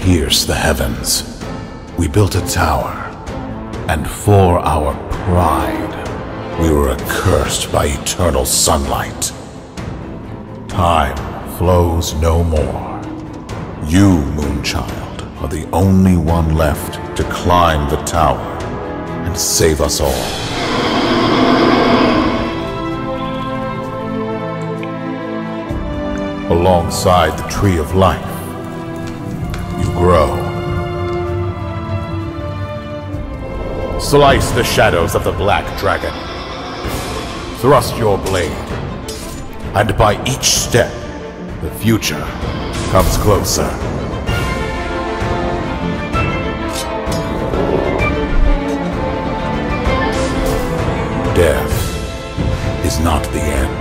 pierce the heavens. We built a tower, and for our pride, we were accursed by eternal sunlight. Time flows no more. You, Moonchild, are the only one left to climb the tower and save us all. Alongside the Tree of Life, you grow. Slice the shadows of the Black Dragon. Thrust your blade, and by each step, the future comes closer. Death is not the end.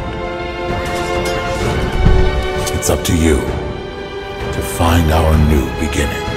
It's up to you to find our new beginning.